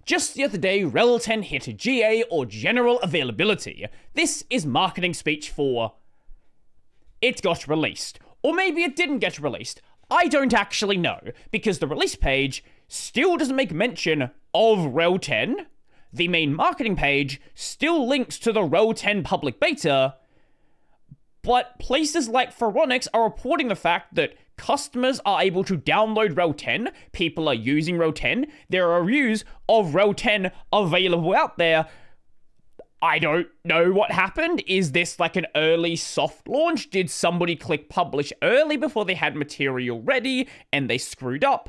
Just the other day, RHEL 10 hit GA or general availability. This is marketing speech for it got released. Or maybe it didn't get released. I don't actually know, because the release page still doesn't make mention of RHEL 10. The main marketing page still links to the RHEL 10 public beta, but places like Phoronix are reporting the fact that customers are able to download RHEL 10, people are using RHEL 10, there are reviews of RHEL 10 available out there. I don't know what happened. Is this like an early soft launch? Did somebody click publish early before they had material ready and they screwed up?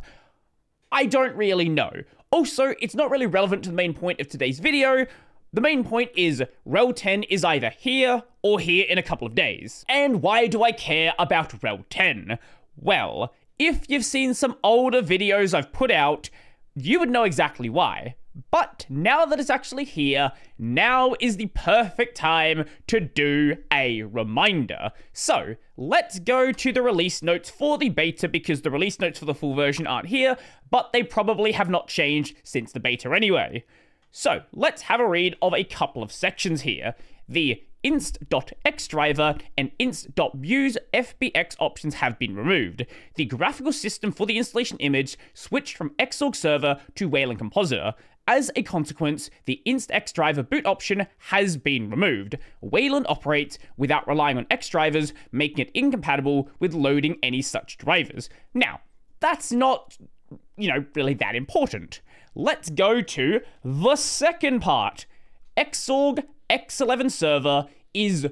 I don't really know. Also, it's not really relevant to the main point of today's video. The main point is RHEL 10 is either here or here in a couple of days. And why do I care about RHEL 10? Well, if you've seen some older videos I've put out, you would know exactly why. But now that it's actually here, now is the perfect time to do a reminder. So, let's go to the release notes for the beta, because the release notes for the full version aren't here, but they probably have not changed since the beta anyway. So, let's have a read of a couple of sections here. The inst.xdriver and inst.views FBX options have been removed. The graphical system for the installation image switched from Xorg server to Wayland Compositor. As a consequence, the inst.xdriver boot option has been removed. Wayland operates without relying on Xdrivers, making it incompatible with loading any such drivers. Now, that's not, really that important. Let's go to the second part. Xorg X11 server is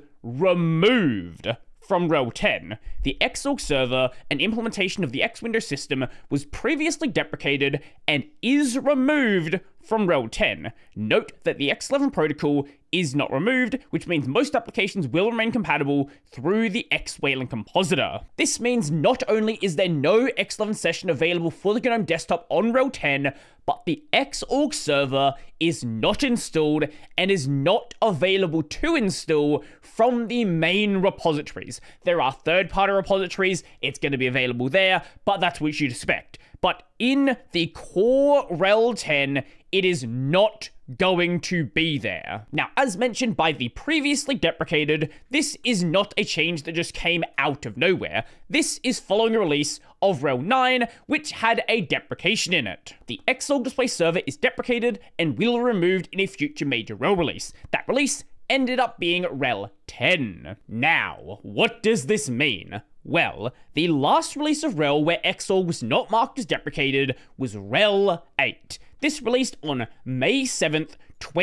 removed from RHEL 10. The Xorg server, an implementation of the X Windows system, was previously deprecated and is removed from RHEL 10. Note that the X11 protocol is not removed, which means most applications will remain compatible through the X-Wayland Compositor. This means not only is there no X11 session available for the GNOME desktop on RHEL 10, but the Xorg server is not installed and is not available to install from the main repositories. There are third-party repositories, it's going to be available there, but that's what you'd expect. But in the core RHEL 10, it is not going to be there. Now, as mentioned by the previously deprecated, this is not a change that just came out of nowhere. This is following a release of RHEL 9, which had a deprecation in it. The Xorg display server is deprecated and will be removed in a future major RHEL release. That release ended up being RHEL 10. Now, what does this mean? Well, the last release of RHEL where Xorg was not marked as deprecated was RHEL 8. This released on May 7th,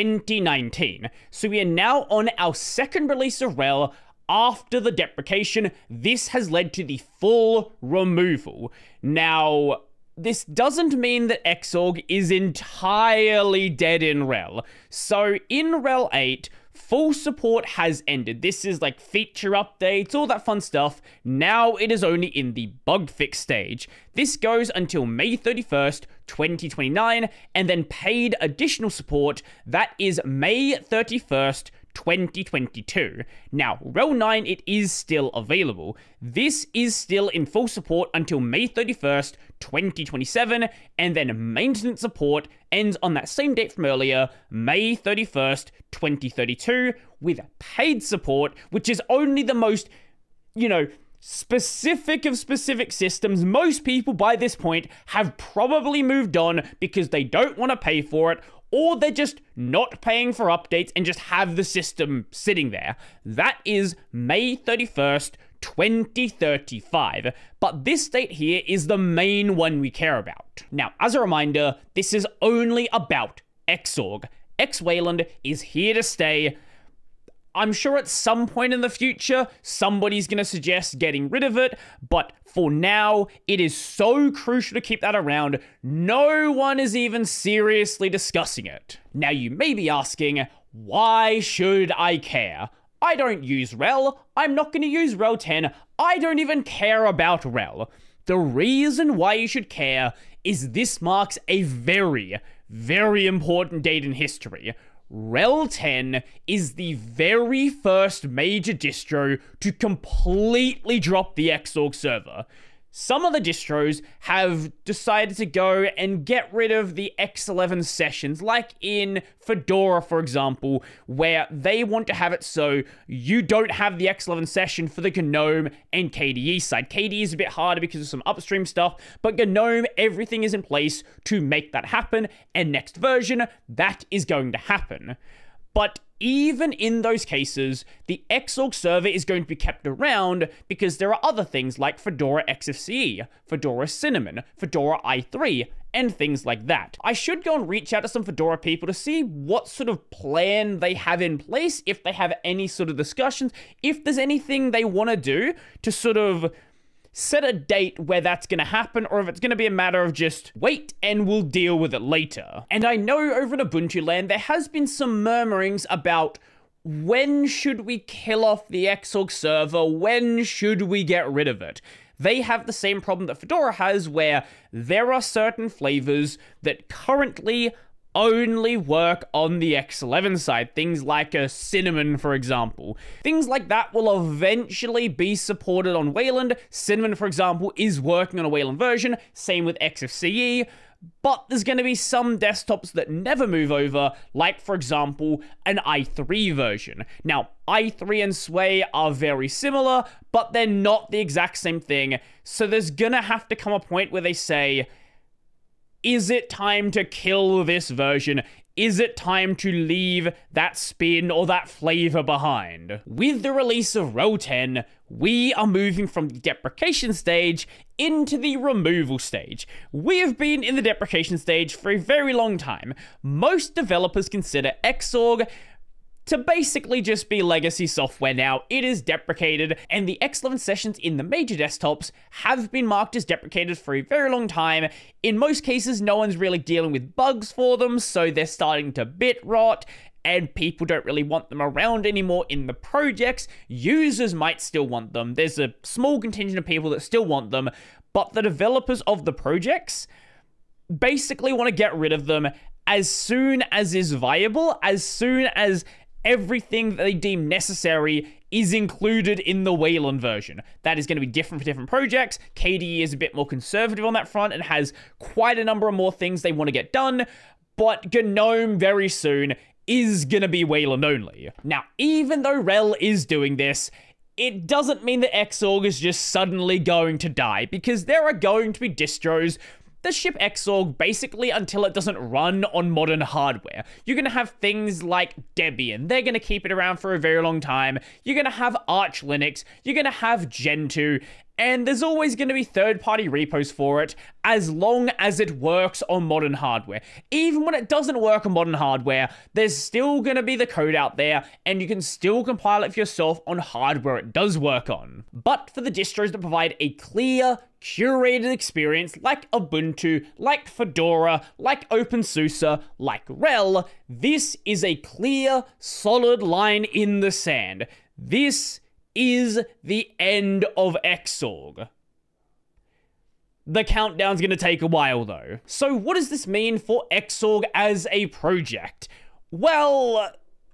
2019. So we are now on our second release of RHEL after the deprecation. This has led to the full removal. Now, this doesn't mean that Xorg is entirely dead in RHEL. So in RHEL 8, full support has ended. This is like feature updates, all that fun stuff. Now it is only in the bug fix stage. This goes until May 31st, 2029, and then paid additional support, that is May 31st, 2022. Now, RHEL 9, it is still available. This is still in full support until May 31st, 2027, and then maintenance support ends on that same date from earlier, May 31st, 2032, with paid support, which is only the most, specific of specific systems. Most people by this point have probably moved on because they don't want to pay for it, or they're just not paying for updates and just have the system sitting there. That is May 31st, 2035. But this date here is the main one we care about. Now, as a reminder, this is only about Xorg. X-Wayland is here to stay. I'm sure at some point in the future, somebody's going to suggest getting rid of it, but for now, it is so crucial to keep that around, no one is even seriously discussing it. Now, you may be asking, why should I care? I don't use RHEL, I'm not going to use RHEL 10, I don't even care about RHEL. The reason why you should care is this marks a very, very important date in history. RHEL 10 is the very first major distro to completely drop the Xorg server. Some of the distros have decided to go and get rid of the X11 sessions, like in Fedora, for example, where they want to have it so you don't have the X11 session for the GNOME and KDE side. KDE is a bit harder because of some upstream stuff, but GNOME, everything is in place to make that happen, and next version, that is going to happen. But even in those cases, the Xorg server is going to be kept around because there are other things like Fedora XFCE, Fedora Cinnamon, Fedora i3, and things like that. I should go and reach out to some Fedora people to see what sort of plan they have in place, if they have any sort of discussions, if there's anything they want to do to sort of set a date where that's going to happen, or if it's going to be a matter of just wait and we'll deal with it later. And I know over in Ubuntu land, there has been some murmurings about when should we kill off the Xorg server, when should we get rid of it? They have the same problem that Fedora has, where there are certain flavors that currently only work on the X11 side. Things like a Cinnamon, for example. Things like that will eventually be supported on Wayland. Cinnamon, for example, is working on a Wayland version. Same with XFCE. But there's going to be some desktops that never move over, like, for example, an i3 version. Now, i3 and Sway are very similar, but they're not the exact same thing. So there's going to have to come a point where they say, is it time to kill this version? Is it time to leave that spin or that flavor behind? With the release of RHEL 10, we are moving from the deprecation stage into the removal stage. We have been in the deprecation stage for a very long time. Most developers consider Xorg to basically just be legacy software now. It is deprecated, and the X11 sessions in the major desktops have been marked as deprecated for a very long time. In most cases, no one's really dealing with bugs for them, so they're starting to bit rot, and people don't really want them around anymore in the projects. Users might still want them. There's a small contingent of people that still want them, but the developers of the projects basically want to get rid of them as soon as is viable, as soon as everything that they deem necessary is included in the Wayland version. That is going to be different for different projects. KDE is a bit more conservative on that front and has quite a number of more things they want to get done, but GNOME very soon is going to be Wayland only. Now, even though RHEL is doing this, it doesn't mean that Xorg is just suddenly going to die, because there are going to be distros that ship Xorg basically until it doesn't run on modern hardware. You're going to have things like Debian. They're going to keep it around for a very long time. You're going to have Arch Linux. You're going to have Gentoo. And there's always going to be third-party repos for it, as long as it works on modern hardware. Even when it doesn't work on modern hardware, there's still going to be the code out there, and you can still compile it for yourself on hardware it does work on. But for the distros that provide a clear, curated experience, like Ubuntu, like Fedora, like OpenSUSE, like RHEL, this is a clear, solid line in the sand. This is the end of Xorg. The countdown's going to take a while, though. So what does this mean for Xorg as a project? Well,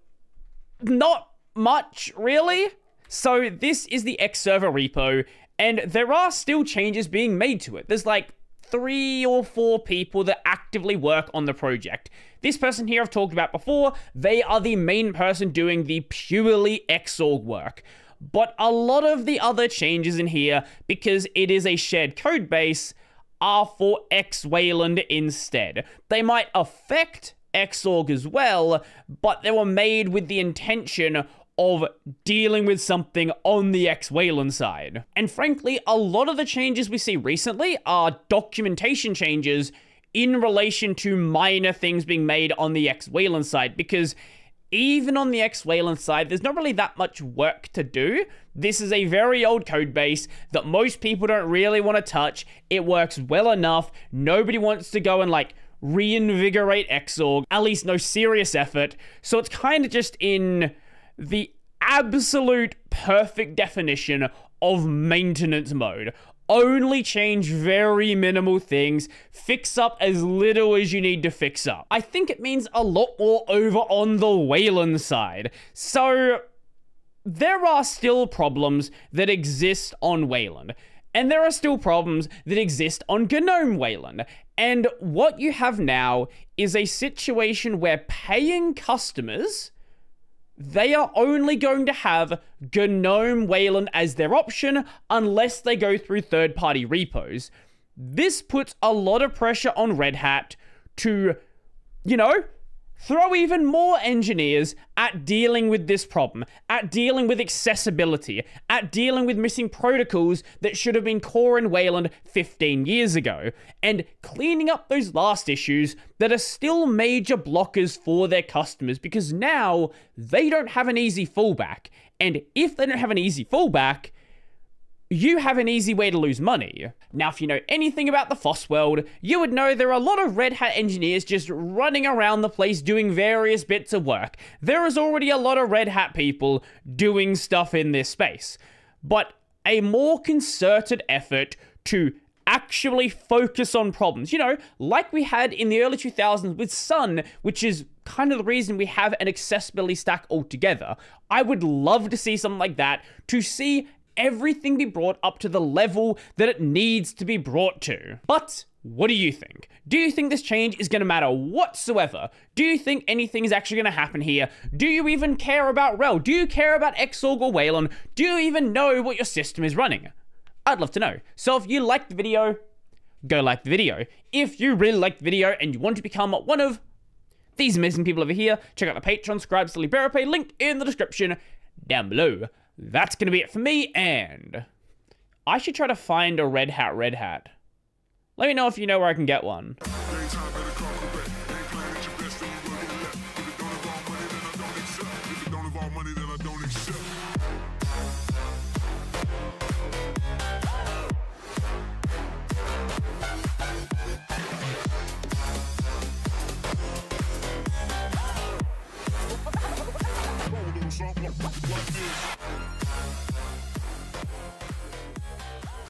not much, really. So this is the X server repo, and there are still changes being made to it. There's like 3 or 4 people that actively work on the project. This person here I've talked about before, they are the main person doing the purely Xorg work. But a lot of the other changes in here, because it is a shared code base, are for X-Wayland instead. They might affect Xorg as well, but they were made with the intention of dealing with something on the X-Wayland side. And frankly, a lot of the changes we see recently are documentation changes in relation to minor things being made on the X-Wayland side, because even on the X-Wayland side, there's not really that much work to do. This is a very old code base that most people don't really want to touch. It works well enough. Nobody wants to go and like reinvigorate Xorg, at least no serious effort. So it's kind of just in the absolute perfect definition of maintenance mode. Only change very minimal things, fix up as little as you need to fix up. I think it means a lot more over on the Wayland side. So there are still problems that exist on Wayland. And there are still problems that exist on GNOME Wayland. And what you have now is a situation where paying customers, they are only going to have GNOME Wayland as their option unless they go through third-party repos. This puts a lot of pressure on Red Hat to, throw even more engineers at dealing with this problem, at dealing with accessibility, at dealing with missing protocols that should have been core in Wayland 15 years ago, and cleaning up those last issues that are still major blockers for their customers, because now they don't have an easy fallback. And if they don't have an easy fallback, you have an easy way to lose money. Now, if you know anything about the FOSS world, you would know there are a lot of Red Hat engineers just running around the place doing various bits of work. There is already a lot of Red Hat people doing stuff in this space. But a more concerted effort to actually focus on problems, like we had in the early 2000s with Sun, which is kind of the reason we have an accessibility stack altogether. I would love to see something like that, to see everything be brought up to the level that it needs to be brought to. But what do you think? Do you think this change is going to matter whatsoever? Do you think anything is actually going to happen here? Do you even care about RHEL? Do you care about Xorg or Wayland? Do you even know what your system is running? I'd love to know. So if you liked the video, go like the video. If you really liked the video and you want to become one of these amazing people over here, check out the Patreon, subscribe to LiberaPay, link in the description down below. That's going to be it for me, and I should try to find a Red Hat. Let me know if you know where I can get one. Like this.